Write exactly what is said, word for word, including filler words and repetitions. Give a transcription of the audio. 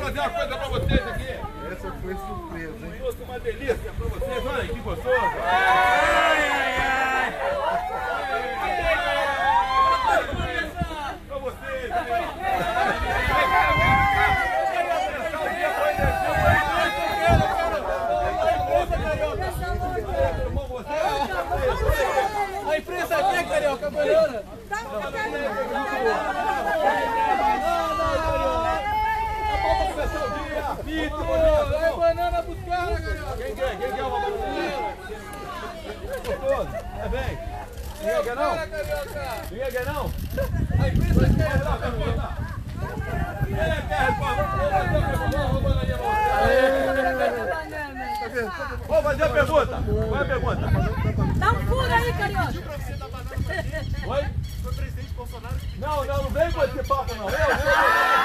fazer uma coisa pra vocês aqui. Essa foi surpresa, hein? Trouxe uma delícia pra vocês, olha que gostoso. Ai, ai, ai. Pra vocês, a imprensa aqui é carioca, banana. Vai banana pros caras, carioca. Quem quer? Quem quer uma banana? Gostoso. É bem. Ninguém quer não? Ninguém quer não? A imprensa quer. Quem quer responder? Vamos fazer a pergunta. Qual é a pergunta? Dá um furo aí, carioca. Oi? Foi o presidente Bolsonaro? Não, não, não vem com esse papo não. Eu, eu, eu.